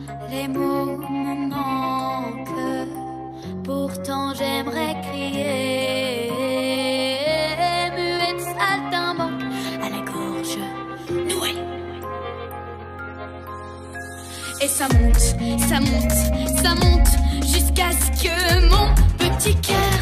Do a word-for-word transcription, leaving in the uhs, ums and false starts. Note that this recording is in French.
Les mots me manquent, pourtant j'aimerais crier. Muette saltimbanque à la gorge nouée. Et ça monte, ça monte, ça monte jusqu'à ce que mon petit cœur